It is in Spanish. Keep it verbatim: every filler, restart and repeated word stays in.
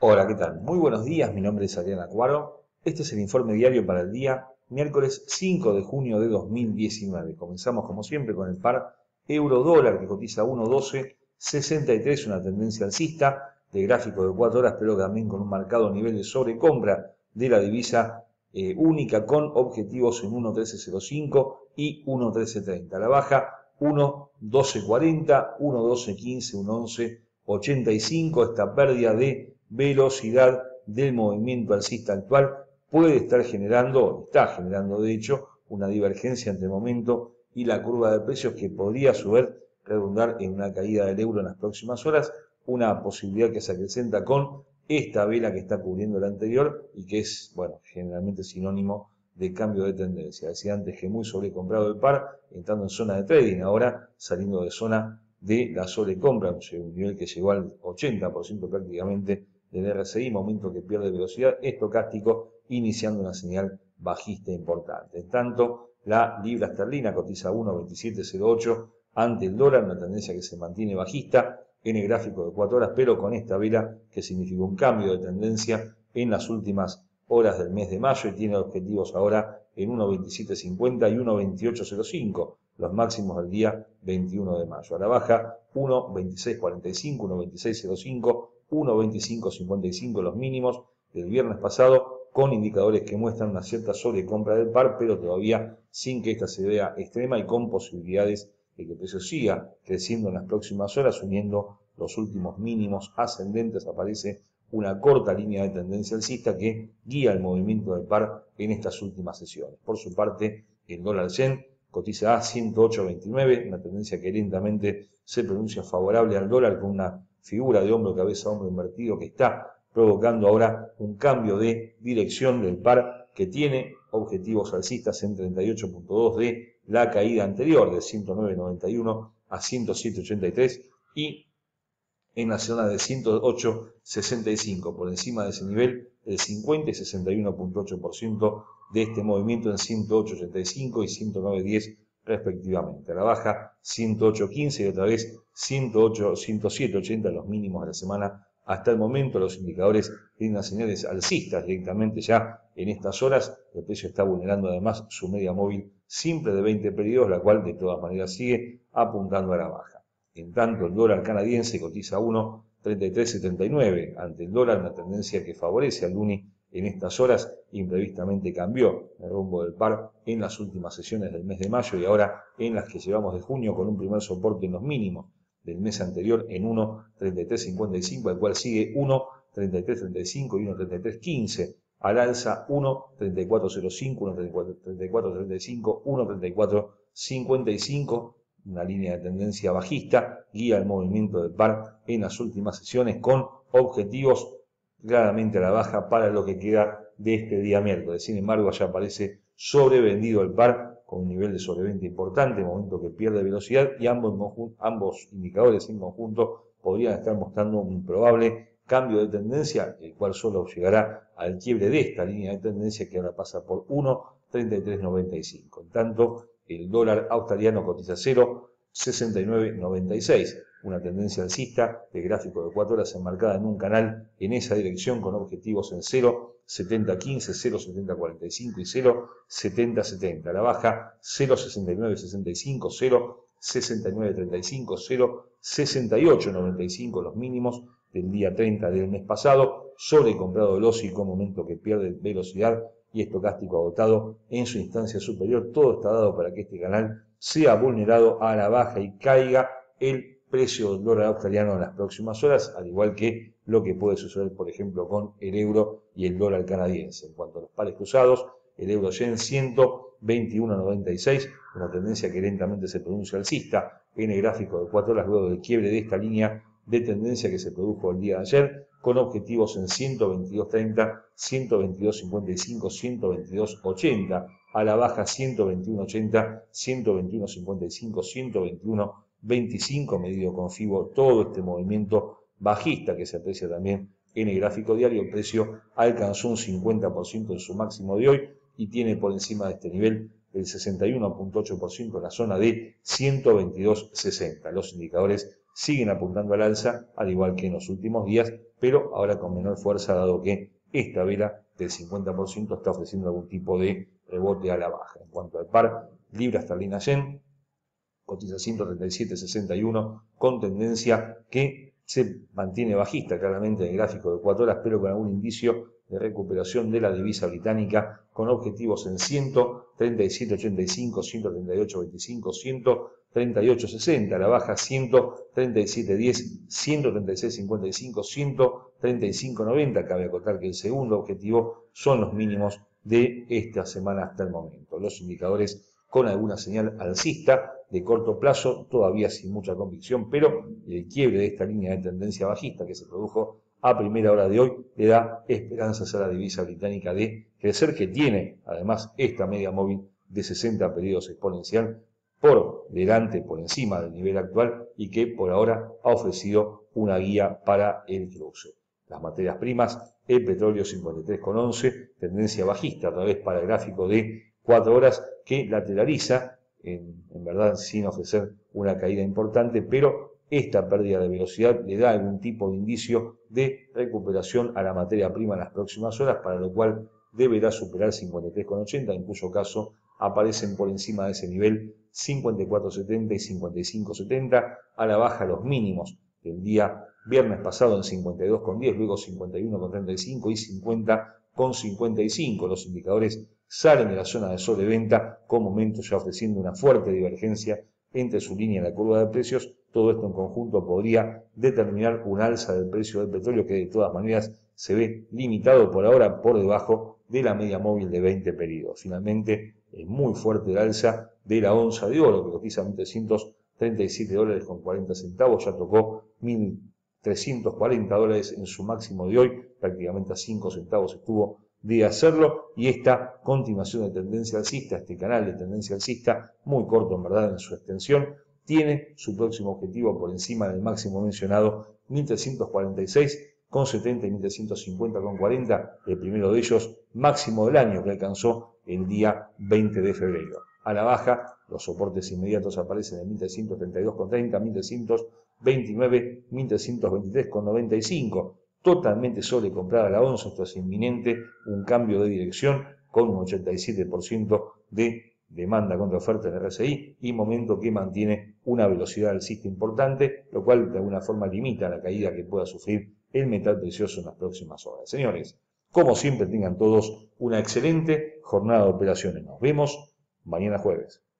Hola, ¿qué tal? Muy buenos días, mi nombre es Adrián Acuaro. Este es el informe diario para el día miércoles cinco de junio de dos mil diecinueve. Comenzamos como siempre con el par euro-dólar que cotiza uno doce sesenta y tres, una tendencia alcista de gráfico de cuatro horas, pero también con un marcado nivel de sobrecompra de la divisa eh, única con objetivos en uno trece cero cinco y uno trece treinta. A la baja uno doce cuarenta, uno doce quince, uno once ochenta y cinco. Esta pérdida de velocidad del movimiento alcista actual puede estar generando, está generando de hecho, una divergencia entre el momento y la curva de precios que podría a su vez redundar en una caída del euro en las próximas horas, una posibilidad que se acrecenta con esta vela que está cubriendo la anterior y que es, bueno, generalmente sinónimo de cambio de tendencia. Decía antes que muy sobrecomprado el par, entrando en zona de trading, ahora saliendo de zona de la sobrecompra, un nivel que llegó al ochenta por ciento prácticamente del R S I, momento que pierde velocidad estocástico, iniciando una señal bajista importante. En tanto, la libra esterlina cotiza uno veintisiete cero ocho ante el dólar, una tendencia que se mantiene bajista en el gráfico de cuatro horas, pero con esta vela que significó un cambio de tendencia en las últimas horas del mes de mayo y tiene objetivos ahora en uno veintisiete cincuenta y uno veintiocho cero cinco, los máximos del día veintiuno de mayo. A la baja uno veintiséis cuarenta y cinco, uno veintiséis cero cinco, uno veinticinco cincuenta y cinco los mínimos del viernes pasado, con indicadores que muestran una cierta sobrecompra del par, pero todavía sin que esta se vea extrema y con posibilidades de que el precio siga creciendo en las próximas horas, uniendo los últimos mínimos ascendentes. Aparece una corta línea de tendencia alcista que guía el movimiento del par en estas últimas sesiones. Por su parte, el dólar yen cotiza a ciento ocho veintinueve, una tendencia que lentamente se pronuncia favorable al dólar con una figura de hombro, cabeza, hombro invertido que está provocando ahora un cambio de dirección del par que tiene objetivos alcistas en treinta y ocho punto dos de la caída anterior de ciento nueve noventa y uno a ciento siete ochenta y tres y en la zona de ciento ocho sesenta y cinco, por encima de ese nivel el cincuenta y sesenta y uno punto ocho por ciento de este movimiento en ciento ocho ochenta y cinco y ciento nueve diez respectivamente. A la baja ciento ocho quince y otra vez ciento ocho, ciento siete ochenta los mínimos de la semana. Hasta el momento los indicadores tienen señales alcistas directamente ya en estas horas. El precio está vulnerando además su media móvil simple de veinte periodos, la cual de todas maneras sigue apuntando a la baja. En tanto, el dólar canadiense cotiza a uno treinta y tres setenta y nueve ante el dólar, una tendencia que favorece al Luni en estas horas. Imprevistamente cambió el rumbo del par en las últimas sesiones del mes de mayo y ahora en las que llevamos de junio, con un primer soporte en los mínimos del mes anterior en uno treinta y tres cincuenta y cinco, al cual sigue uno treinta y tres treinta y cinco y uno treinta y tres quince. Al alza uno treinta y cuatro cero cinco, uno treinta y cuatro treinta y cinco, uno treinta y cuatro cincuenta y cinco. Una línea de tendencia bajista guía el movimiento del par en las últimas sesiones con objetivos claramente a la baja para lo que queda de este día miércoles. Sin embargo, ya aparece sobrevendido el par con un nivel de sobreventa importante, momento que pierde velocidad y ambos, ambos indicadores en conjunto podrían estar mostrando un probable cambio de tendencia, el cual solo llegará al quiebre de esta línea de tendencia que ahora pasa por uno treinta y tres noventa y cinco. En tanto, el dólar australiano cotiza cero sesenta y nueve noventa y seis, una tendencia alcista de gráfico de cuatro horas enmarcada en un canal en esa dirección con objetivos en cero setenta quince, cero setenta cuarenta y cinco y cero setenta setenta. A la baja cero sesenta y nueve sesenta y cinco, cero sesenta y nueve treinta y cinco, cero sesenta y ocho noventa y cinco los mínimos del día treinta del mes pasado, sobrecomprado el O S I con momento que pierde velocidad y estocástico agotado en su instancia superior. Todo está dado para que este canal sea vulnerado a la baja y caiga el precio del dólar australiano en las próximas horas, al igual que lo que puede suceder, por ejemplo, con el euro y el dólar canadiense. En cuanto a los pares cruzados, el euro yen ciento veintiuno noventa y seis, una tendencia que lentamente se pronuncia alcista en el gráfico de cuatro horas luego del quiebre de esta línea de tendencia que se produjo el día de ayer, con objetivos en ciento veintidós treinta, ciento veintidós cincuenta y cinco, ciento veintidós ochenta, a la baja ciento veintiuno ochenta, ciento veintiuno cincuenta y cinco, ciento veintiuno veinticinco, medido con FIBO. Todo este movimiento bajista que se aprecia también en el gráfico diario, el precio alcanzó un cincuenta por ciento en su máximo de hoy y tiene por encima de este nivel el sesenta y uno punto ocho por ciento en la zona de ciento veintidós sesenta. Los indicadores siguen apuntando al alza, al igual que en los últimos días, pero ahora con menor fuerza, dado que esta vela del cincuenta por ciento está ofreciendo algún tipo de rebote a la baja. En cuanto al par libra esterlina yen, cotiza ciento treinta y siete coma sesenta y uno con tendencia que se mantiene bajista claramente en el gráfico de cuatro horas, pero con algún indicio de recuperación de la divisa británica, con objetivos en ciento treinta y siete coma ochenta y cinco, ciento treinta y ocho coma veinticinco, ciento treinta y ocho coma sesenta, la baja ciento treinta y siete coma diez, ciento treinta y seis coma cincuenta y cinco, ciento treinta y cinco coma noventa. Cabe acotar que el segundo objetivo son los mínimos de esta semana hasta el momento. Los indicadores con alguna señal alcista de corto plazo, todavía sin mucha convicción, pero el quiebre de esta línea de tendencia bajista que se produjo a primera hora de hoy le da esperanzas a la divisa británica de crecer, que tiene además esta media móvil de sesenta periodos exponencial por delante, por encima del nivel actual, y que por ahora ha ofrecido una guía para el cruce. Las materias primas, el petróleo cincuenta y tres coma once, tendencia bajista otra vez para el gráfico de cuatro horas, que lateraliza, en, en verdad sin ofrecer una caída importante, pero esta pérdida de velocidad le da algún tipo de indicio de recuperación a la materia prima en las próximas horas, para lo cual deberá superar cincuenta y tres coma ochenta, en cuyo caso aparecen por encima de ese nivel cincuenta y cuatro coma setenta y cincuenta y cinco coma setenta, a la baja los mínimos del día viernes pasado en cincuenta y dos coma diez, luego cincuenta y uno coma treinta y cinco y cincuenta coma cincuenta y cinco. Los indicadores salen de la zona de sobreventa, con momentos ya ofreciendo una fuerte divergencia entre su línea y la curva de precios. Todo esto en conjunto podría determinar un alza del precio del petróleo, que de todas maneras se ve limitado por ahora por debajo de la media móvil de veinte periodos. Finalmente, es muy fuerte el alza de la onza de oro, que cotiza mil trescientos treinta y siete dólares con cuarenta centavos, ya tocó mil trescientos cuarenta dólares en su máximo de hoy, prácticamente a cinco centavos estuvo de hacerlo, y esta continuación de tendencia alcista, este canal de tendencia alcista, muy corto en verdad en su extensión, tiene su próximo objetivo por encima del máximo mencionado, mil trescientos cuarenta y seis coma setenta y mil trescientos cincuenta coma cuarenta, el primero de ellos máximo del año, que alcanzó el día veinte de febrero. A la baja, los soportes inmediatos aparecen en mil trescientos treinta y dos coma treinta, mil trescientos veintinueve, mil trescientos veintitrés coma noventa y cinco. Totalmente sobrecomprada la onza, esto es inminente, un cambio de dirección con un ochenta y siete por ciento de demanda contra oferta en el R S I, y momento que mantiene una velocidad alcista importante, lo cual de alguna forma limita la caída que pueda sufrir el metal precioso en las próximas horas. Señores, como siempre, tengan todos una excelente jornada de operaciones. Nos vemos mañana jueves.